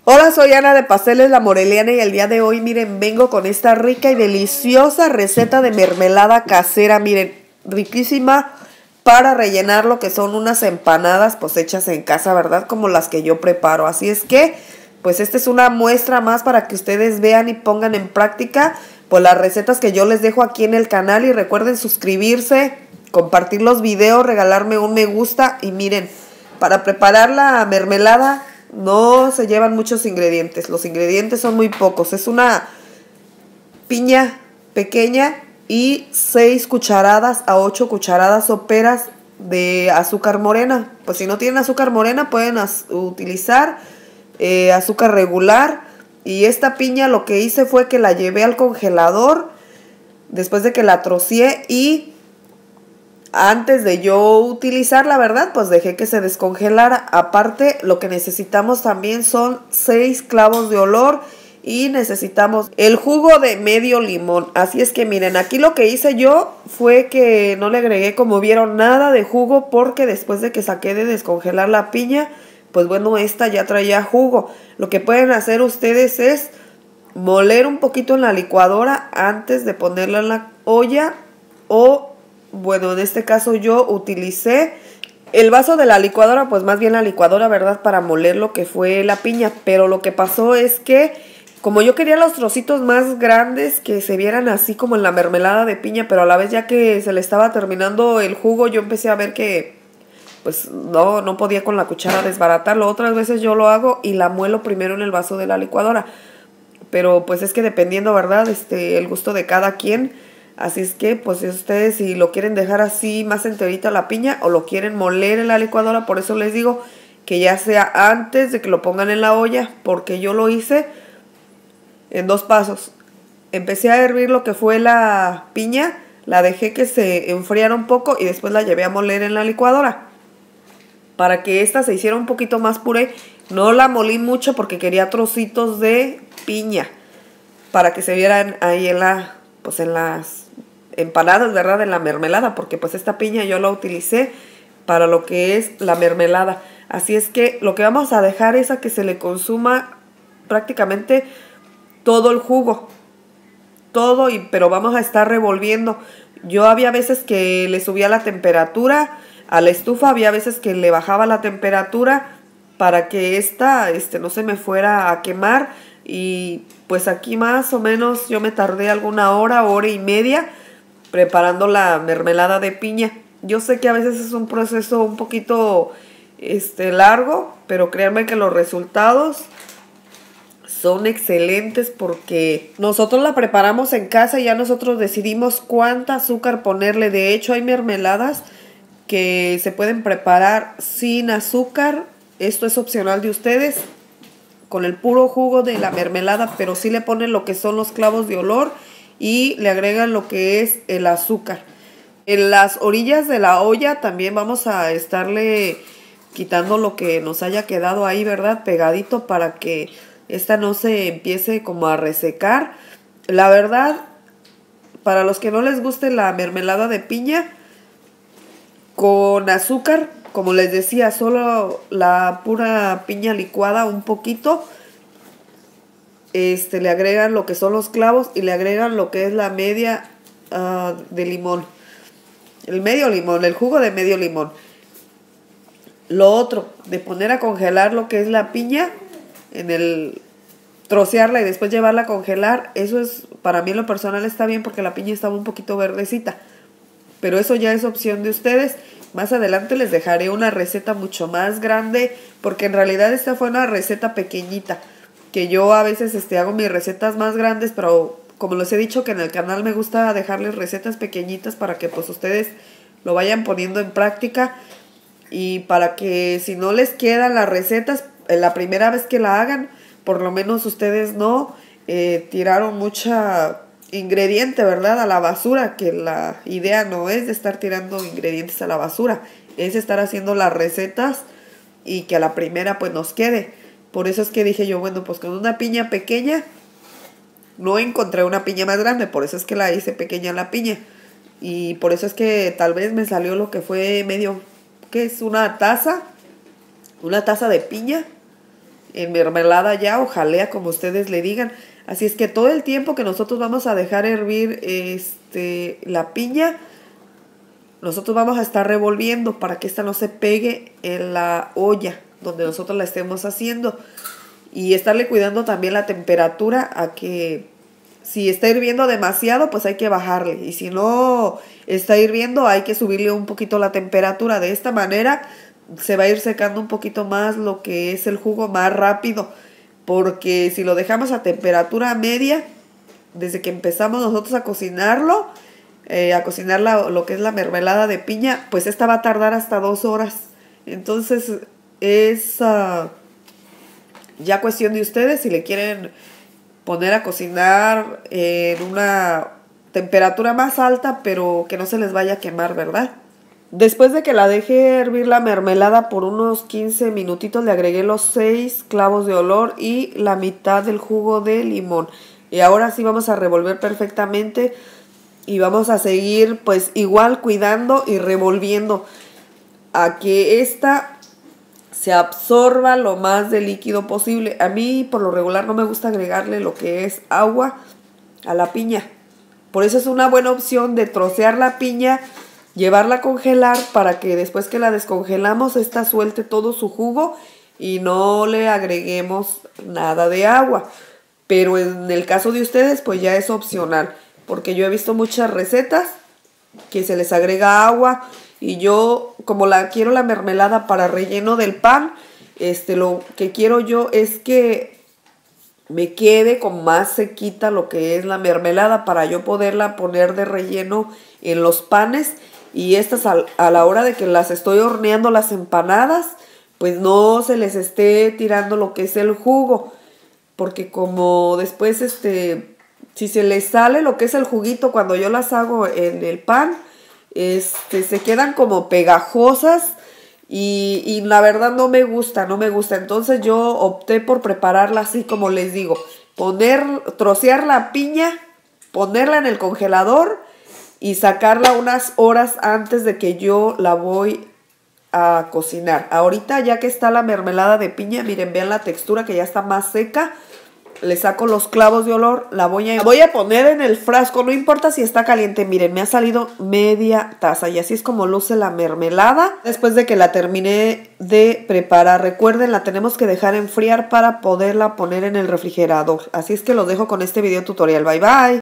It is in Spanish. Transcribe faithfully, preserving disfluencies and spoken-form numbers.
Hola, soy Ana de Pasteles La Moreliana y el día de hoy, miren, vengo con esta rica y deliciosa receta de mermelada casera, miren, riquísima para rellenar lo que son unas empanadas pues hechas en casa, ¿verdad? Como las que yo preparo, así es que pues esta es una muestra más para que ustedes vean y pongan en práctica pues las recetas que yo les dejo aquí en el canal y recuerden suscribirse, compartir los videos, regalarme un me gusta y miren, para preparar la mermelada no se llevan muchos ingredientes, los ingredientes son muy pocos. Es una piña pequeña y seis cucharadas a ocho cucharadas soperas de azúcar morena. Pues si no tienen azúcar morena pueden utilizar eh, azúcar regular. Y esta piña lo que hice fue que la llevé al congelador después de que la trocié y antes de yo utilizarla, ¿verdad? Pues dejé que se descongelara. Aparte, lo que necesitamos también son seis clavos de olor y necesitamos el jugo de medio limón. Así es que miren, aquí lo que hice yo fue que no le agregué, como vieron, nada de jugo porque después de que saqué de descongelar la piña, pues bueno, esta ya traía jugo. Lo que pueden hacer ustedes es moler un poquito en la licuadora antes de ponerla en la olla o... Bueno, en este caso yo utilicé el vaso de la licuadora, pues más bien la licuadora, ¿verdad? Para moler lo que fue la piña. Pero lo que pasó es que, como yo quería los trocitos más grandes, que se vieran así como en la mermelada de piña, pero a la vez ya que se le estaba terminando el jugo, yo empecé a ver que, pues no, no podía con la cuchara desbaratarlo. Otras veces yo lo hago y la muelo primero en el vaso de la licuadora. Pero pues es que dependiendo, ¿verdad? Este, el gusto de cada quien. Así es que, pues ustedes si lo quieren dejar así más enterita la piña o lo quieren moler en la licuadora, por eso les digo que ya sea antes de que lo pongan en la olla, porque yo lo hice en dos pasos. Empecé a hervir lo que fue la piña, la dejé que se enfriara un poco y después la llevé a moler en la licuadora. Para que esta se hiciera un poquito más puré, no la molí mucho porque quería trocitos de piña, para que se vieran ahí en la, pues en las empanadas, ¿verdad? En la mermelada, porque pues esta piña yo la utilicé para lo que es la mermelada. Así es que lo que vamos a dejar es a que se le consuma prácticamente todo el jugo, todo, y pero vamos a estar revolviendo. Yo había veces que le subía la temperatura a la estufa, había veces que le bajaba la temperatura para que esta este, no se me fuera a quemar. Y pues aquí más o menos yo me tardé alguna hora, hora y media preparando la mermelada de piña. Yo sé que a veces es un proceso un poquito este, largo, pero créanme que los resultados son excelentes porque nosotros la preparamos en casa y ya nosotros decidimos cuánta azúcar ponerle. De hecho, hay mermeladas que se pueden preparar sin azúcar. Esto es opcional de ustedes, con el puro jugo de la mermelada, pero sí le ponen lo que son los clavos de olor y le agregan lo que es el azúcar. En las orillas de la olla también vamos a estarle quitando lo que nos haya quedado ahí, ¿verdad? Pegadito para que esta no se empiece como a resecar. La verdad, para los que no les guste la mermelada de piña con azúcar, como les decía, solo la pura piña licuada un poquito, este, le agregan lo que son los clavos y le agregan lo que es la media uh, de limón. El medio limón, el jugo de medio limón. Lo otro, de poner a congelar lo que es la piña, en el trocearla y después llevarla a congelar, eso es, para mí en lo personal está bien porque la piña estaba un poquito verdecita. Pero eso ya es opción de ustedes. Más adelante les dejaré una receta mucho más grande, porque en realidad esta fue una receta pequeñita, que yo a veces este, hago mis recetas más grandes, pero como les he dicho que en el canal me gusta dejarles recetas pequeñitas para que pues ustedes lo vayan poniendo en práctica y para que si no les quedan las recetas, la primera vez que la hagan, por lo menos ustedes no eh, tiraron mucha ingrediente, ¿verdad? A la basura, que la idea no es de estar tirando ingredientes a la basura, es estar haciendo las recetas y que a la primera pues nos quede. Por eso es que dije yo, bueno, pues con una piña pequeña, no encontré una piña más grande, por eso es que la hice pequeña la piña. Y por eso es que tal vez me salió lo que fue medio, ¿qué es? Una taza, una taza de piña. en mermelada ya o jalea, como ustedes le digan. Así es que todo el tiempo que nosotros vamos a dejar hervir este, la piña, nosotros vamos a estar revolviendo para que esta no se pegue en la olla donde nosotros la estemos haciendo. Y estarle cuidando también la temperatura a que si está hirviendo demasiado, pues hay que bajarle. Y si no está hirviendo, hay que subirle un poquito la temperatura. De esta manera se va a ir secando un poquito más lo que es el jugo más rápido. Porque si lo dejamos a temperatura media, desde que empezamos nosotros a cocinarlo, eh, a cocinar la, lo que es la mermelada de piña, pues esta va a tardar hasta dos horas. Entonces es uh, ya cuestión de ustedes si le quieren poner a cocinar en una temperatura más alta, pero que no se les vaya a quemar, ¿verdad? Después de que la dejé hervir la mermelada por unos quince minutitos, le agregué los seis clavos de olor y la mitad del jugo de limón. Y ahora sí vamos a revolver perfectamente y vamos a seguir pues igual cuidando y revolviendo a que esta se absorba lo más de líquido posible. A mí por lo regular no me gusta agregarle lo que es agua a la piña. Por eso es una buena opción de trocear la piña, llevarla a congelar para que después que la descongelamos, esta suelte todo su jugo y no le agreguemos nada de agua. Pero en el caso de ustedes, pues ya es opcional. Porque yo he visto muchas recetas que se les agrega agua. Y yo, como la quiero la mermelada para relleno del pan, este, lo que quiero yo es que me quede con más sequita lo que es la mermelada para yo poderla poner de relleno en los panes. Y estas a, a la hora de que las estoy horneando las empanadas, pues no se les esté tirando lo que es el jugo. Porque como después, este, si se les sale lo que es el juguito cuando yo las hago en el pan, este, se quedan como pegajosas y, y la verdad no me gusta, no me gusta. Entonces yo opté por prepararla así como les digo. Poner, trocear la piña, ponerla en el congelador y sacarla unas horas antes de que yo la voy a cocinar. Ahorita ya que está la mermelada de piña, miren, vean la textura que ya está más seca. Le saco los clavos de olor, la voy a, la voy a poner en el frasco, no importa si está caliente. Miren, me ha salido media taza y así es como luce la mermelada después de que la terminé de preparar. Recuerden, la tenemos que dejar enfriar para poderla poner en el refrigerador. Así es que los dejo con este video tutorial. Bye bye.